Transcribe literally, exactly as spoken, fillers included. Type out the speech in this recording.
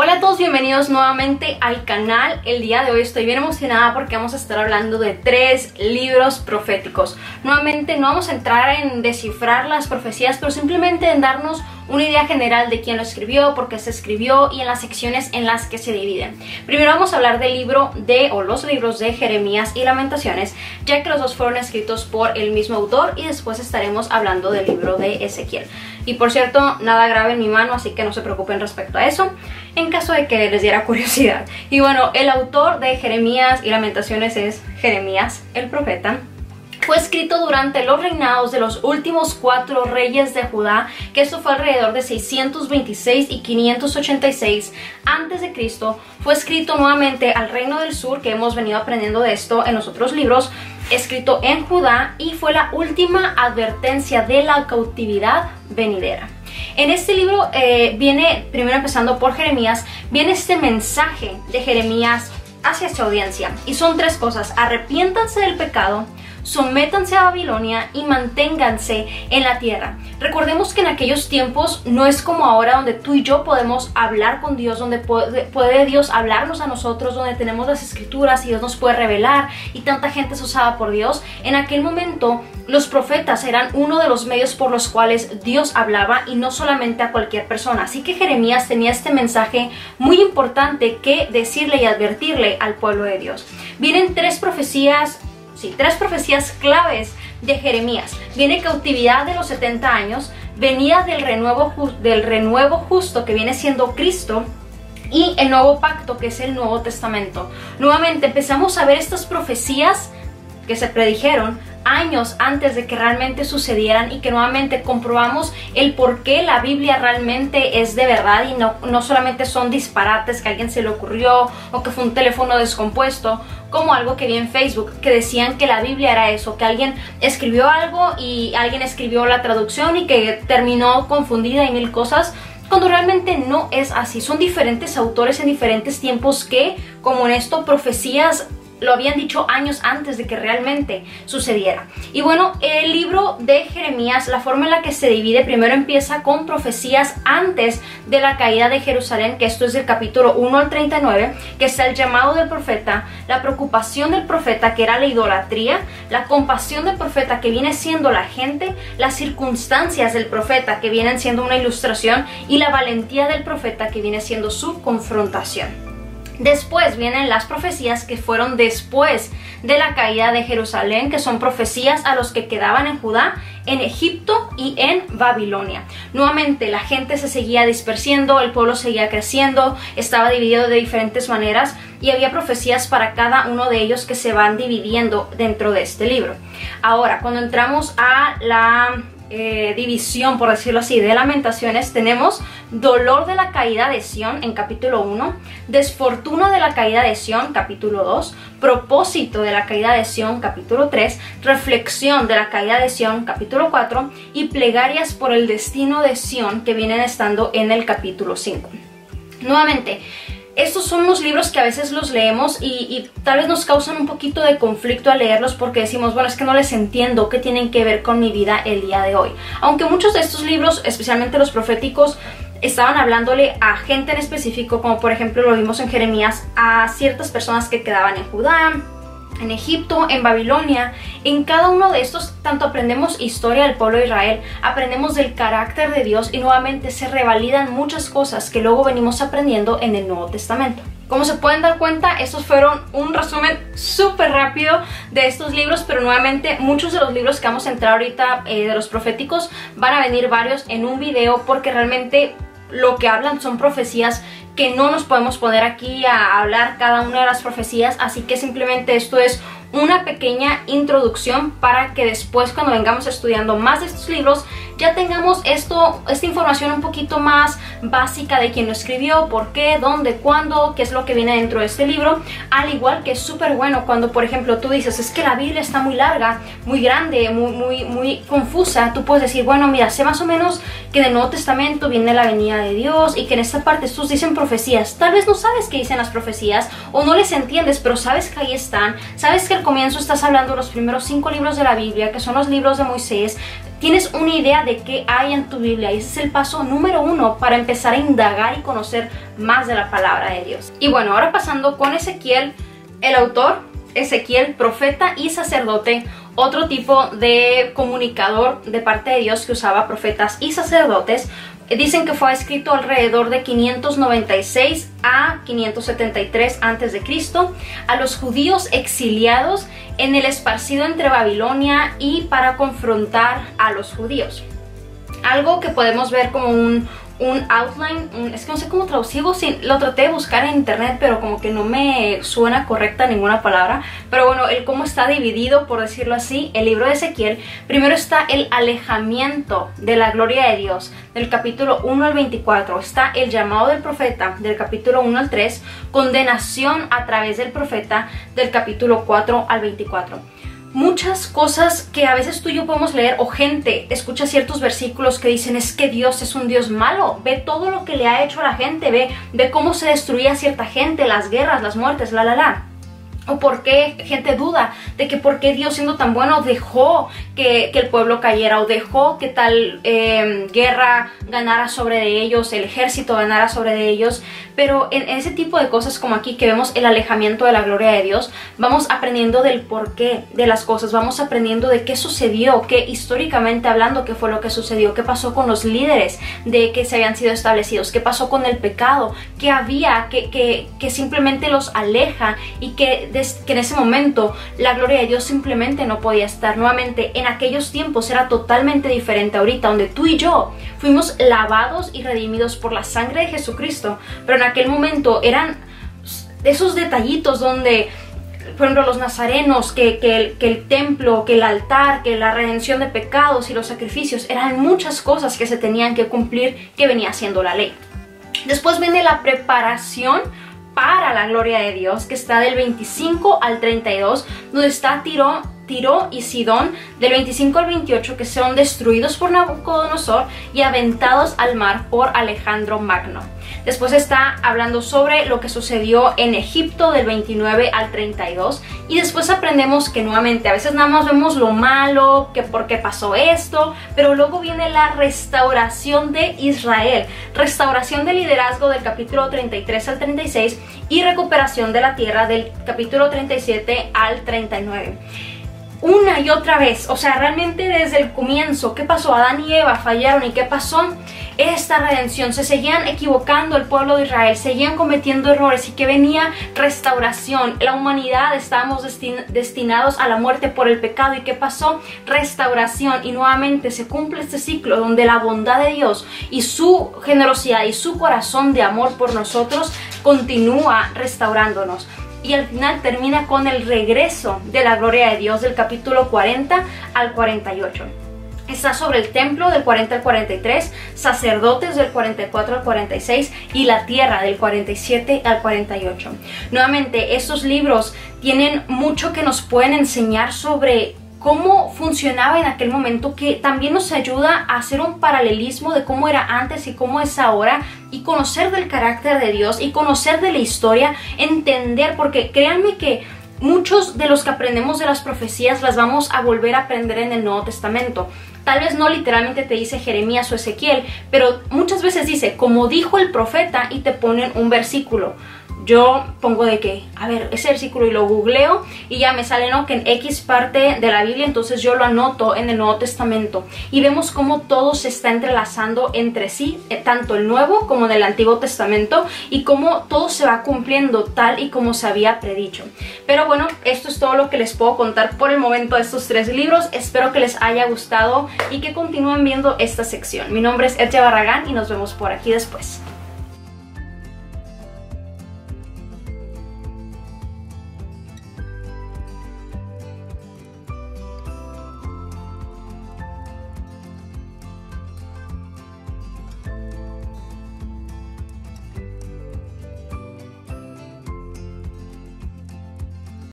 Hola a todos, bienvenidos nuevamente al canal. El día de hoy estoy bien emocionada porque vamos a estar hablando de tres libros proféticos. Nuevamente no vamos a entrar en descifrar las profecías, pero simplemente en darnos una idea general de quién lo escribió, por qué se escribió y en las secciones en las que se dividen. Primero vamos a hablar del libro de, o los libros de Jeremías y Lamentaciones, ya que los dos fueron escritos por el mismo autor, y después estaremos hablando del libro de Ezequiel. Y por cierto, nada grave en mi mano, así que no se preocupen respecto a eso, en caso de que les diera curiosidad. Y bueno, el autor de Jeremías y Lamentaciones es Jeremías, el profeta. Fue escrito durante los reinados de los últimos cuatro reyes de Judá, que esto fue alrededor de seiscientos veintiséis y quinientos ochenta y seis antes de Cristo. Fue escrito nuevamente al reino del sur, que hemos venido aprendiendo de esto en los otros libros, escrito en Judá, y fue la última advertencia de la cautividad venidera. En este libro eh, viene, primero empezando por Jeremías, viene este mensaje de Jeremías hacia su audiencia, y son tres cosas: arrepiéntanse del pecado, sométanse a Babilonia y manténganse en la tierra. Recordemos que en aquellos tiempos no es como ahora, donde tú y yo podemos hablar con Dios, donde puede, puede Dios hablarnos a nosotros, donde tenemos las escrituras y Dios nos puede revelar, y tanta gente es usada por Dios. En aquel momento los profetas eran uno de los medios por los cuales Dios hablaba, y no solamente a cualquier persona. Así que Jeremías tenía este mensaje muy importante que decirle y advertirle al pueblo de Dios. Vienen tres profecías Sí, tres profecías claves de Jeremías. Viene cautividad de los setenta años, venida del renuevo, del renuevo justo, que viene siendo Cristo, y el nuevo pacto, que es el Nuevo Testamento. Nuevamente empezamos a ver estas profecías que se predijeron años antes de que realmente sucedieran, y que nuevamente comprobamos el por qué la Biblia realmente es de verdad y no, no solamente son disparates que a alguien se le ocurrió o que fue un teléfono descompuesto, como algo que vi en Facebook, que decían que la Biblia era eso, que alguien escribió algo y alguien escribió la traducción y que terminó confundida y mil cosas, cuando realmente no es así. Son diferentes autores en diferentes tiempos que, como en esto, profecías lo habían dicho años antes de que realmente sucediera. Y bueno, el libro de Jeremías, la forma en la que se divide, primero empieza con profecías antes de la caída de Jerusalén, que esto es del capítulo uno al treinta y nueve, que está el llamado del profeta, la preocupación del profeta, que era la idolatría, la compasión del profeta, que viene siendo la gente, las circunstancias del profeta, que vienen siendo una ilustración, y la valentía del profeta, que viene siendo su confrontación. Después vienen las profecías que fueron después de la caída de Jerusalén, que son profecías a los que quedaban en Judá, en Egipto y en Babilonia. Nuevamente la gente se seguía dispersando, el pueblo seguía creciendo, estaba dividido de diferentes maneras, y había profecías para cada uno de ellos que se van dividiendo dentro de este libro. Ahora, cuando entramos a la Eh, división, por decirlo así, de Lamentaciones, tenemos dolor de la caída de Sión en capítulo uno, desfortuna de la caída de Sión capítulo dos, propósito de la caída de Sión capítulo tres, reflexión de la caída de Sión capítulo cuatro, y plegarias por el destino de Sión, que vienen estando en el capítulo cinco. Nuevamente, estos son los libros que a veces los leemos y, y tal vez nos causan un poquito de conflicto al leerlos, porque decimos, bueno, es que no les entiendo qué tienen que ver con mi vida el día de hoy. Aunque muchos de estos libros, especialmente los proféticos, estaban hablándole a gente en específico, como por ejemplo lo vimos en Jeremías, a ciertas personas que quedaban en Judá, en Egipto, en Babilonia. En cada uno de estos, tanto aprendemos historia del pueblo de Israel, aprendemos del carácter de Dios, y nuevamente se revalidan muchas cosas que luego venimos aprendiendo en el Nuevo Testamento. Como se pueden dar cuenta, estos fueron un resumen súper rápido de estos libros, pero nuevamente muchos de los libros que vamos a entrar ahorita eh, de los proféticos, van a venir varios en un video, porque realmente lo que hablan son profecías que no nos podemos poner aquí a hablar cada una de las profecías, así que simplemente esto es una pequeña introducción para que después, cuando vengamos estudiando más de estos libros, ya tengamos esto, esta información un poquito más básica de quién lo escribió, por qué, dónde, cuándo, qué es lo que viene dentro de este libro. Al igual que es súper bueno cuando, por ejemplo, tú dices, es que la Biblia está muy larga, muy grande, muy, muy, muy confusa. Tú puedes decir, bueno, mira, sé más o menos que en el Nuevo Testamento viene la venida de Dios, y que en esta parte estos dicen profecías. Tal vez no sabes qué dicen las profecías, o no les entiendes, pero sabes que ahí están. Sabes que al comienzo estás hablando de los primeros cinco libros de la Biblia, que son los libros de Moisés. tienes una idea de qué hay en tu Biblia, y ese es el paso número uno para empezar a indagar y conocer más de la palabra de Dios. Y bueno, ahora pasando con Ezequiel, el autor, Ezequiel, profeta y sacerdote, otro tipo de comunicador de parte de Dios que usaba profetas y sacerdotes. Dicen que fue escrito alrededor de quinientos noventa y seis a quinientos setenta y tres antes de Cristo a los judíos exiliados en el esparcido entre Babilonia y para confrontar a los judíos. Algo que podemos ver como un, un outline, un, es que no sé cómo traducirlo, sí, lo traté de buscar en internet, pero como que no me suena correcta ninguna palabra. Pero bueno, el cómo está dividido, por decirlo así, el libro de Ezequiel. Primero está el alejamiento de la gloria de Dios, del capítulo uno al veinticuatro. Está el llamado del profeta, del capítulo uno al tres. Condenación a través del profeta, del capítulo cuatro al veinticuatro. Muchas cosas que a veces tú y yo podemos leer, o gente escucha ciertos versículos que dicen es que Dios es un Dios malo, ve todo lo que le ha hecho a la gente, ve, ve cómo se destruía cierta gente, las guerras, las muertes, la la la. O por qué gente duda de que por qué Dios, siendo tan bueno, dejó que, que el pueblo cayera, o dejó que tal eh, guerra ganara sobre de ellos, el ejército ganara sobre de ellos. Pero en ese tipo de cosas como aquí que vemos el alejamiento de la gloria de Dios, vamos aprendiendo del porqué de las cosas, vamos aprendiendo de qué sucedió, qué históricamente hablando, qué fue lo que sucedió, qué pasó con los líderes de que se habían sido establecidos, qué pasó con el pecado, qué había, que, que, que simplemente los aleja, y que, des, que en ese momento la gloria de Dios simplemente no podía estar. Nuevamente, en aquellos tiempos era totalmente diferente ahorita, donde tú y yo fuimos lavados y redimidos por la sangre de Jesucristo, pero en aquel momento eran esos detallitos donde, por ejemplo, los nazarenos, que, que, el, que el templo, que el altar, que la redención de pecados y los sacrificios, eran muchas cosas que se tenían que cumplir, que venía siendo la ley. Después viene la preparación para la gloria de Dios, que está del veinticinco al treinta y dos, donde está Tiro, Tiro y Sidón, del veinticinco al veintiocho, que son destruidos por Nabucodonosor y aventados al mar por Alejandro Magno. Después está hablando sobre lo que sucedió en Egipto, del veintinueve al treinta y dos, y después aprendemos que nuevamente a veces nada más vemos lo malo, que por qué pasó esto, pero luego viene la restauración de Israel, restauración del liderazgo del capítulo treinta y tres al treinta y seis, y recuperación de la tierra del capítulo treinta y siete al treinta y nueve. Una y otra vez, o sea, realmente desde el comienzo, ¿qué pasó? Adán y Eva fallaron, ¿y qué pasó? Esta redención, se seguían equivocando el pueblo de Israel, seguían cometiendo errores, y que venía restauración. La humanidad, estábamos destin destinados a la muerte por el pecado, ¿y qué pasó? Restauración, y nuevamente se cumple este ciclo donde la bondad de Dios y su generosidad y su corazón de amor por nosotros continúa restaurándonos. Y al final termina con el regreso de la gloria de Dios del capítulo cuarenta al cuarenta y ocho. Está sobre el templo del cuarenta al cuarenta y tres, sacerdotes del cuarenta y cuatro al cuarenta y seis y la tierra del cuarenta y siete al cuarenta y ocho. Nuevamente, estos libros tienen mucho que nos pueden enseñar sobre cómo funcionaba en aquel momento, que también nos ayuda a hacer un paralelismo de cómo era antes y cómo es ahora, y conocer del carácter de Dios y conocer de la historia, entender, porque créanme que muchos de los que aprendemos de las profecías las vamos a volver a aprender en el Nuevo Testamento. Tal vez no literalmente te dice Jeremías o Ezequiel, pero muchas veces dice, como dijo el profeta, y te ponen un versículo. Yo pongo de que, a ver, ese versículo, y lo googleo y ya me sale, ¿no?, que en X parte de la Biblia, entonces yo lo anoto en el Nuevo Testamento, y vemos cómo todo se está entrelazando entre sí, tanto el Nuevo como en el Antiguo Testamento, y cómo todo se va cumpliendo tal y como se había predicho. Pero bueno, esto es todo lo que les puedo contar por el momento de estos tres libros. Espero que les haya gustado y que continúen viendo esta sección. Mi nombre es Edja Barragán y nos vemos por aquí después.